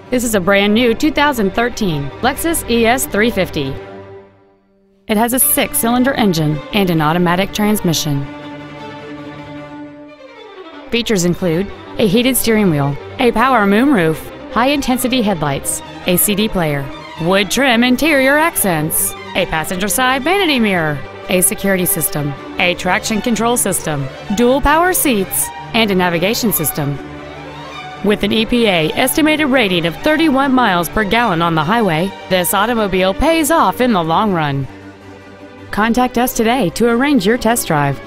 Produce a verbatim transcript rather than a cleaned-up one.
This is a brand new two thousand thirteen Lexus E S three fifty. It has a six-cylinder engine and an automatic transmission. Features include a heated steering wheel, a power moonroof, high-intensity headlights, a C D player, wood trim interior accents, a passenger side vanity mirror, a security system, a traction control system, dual power seats, and a navigation system. With an E P A estimated rating of thirty-one miles per gallon on the highway, this automobile pays off in the long run. Contact us today to arrange your test drive.